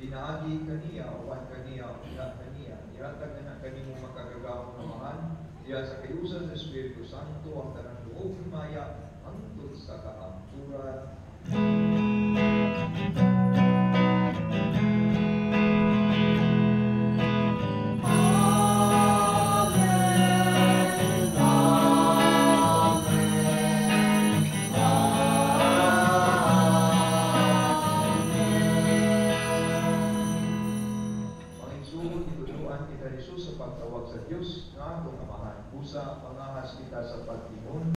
Pinaagi kaniya, uwan kaniya, ulat kaniya, ihatag na kanimo makagagawang namahan, diya sa kayusan sa Espiritu Santo, ang tanang loob himaya, hangtod sa kaampuran. Kita Jesus sa pagtawag sa Diyos nga atong amahan. Busa, pangahas kita sa pagtingon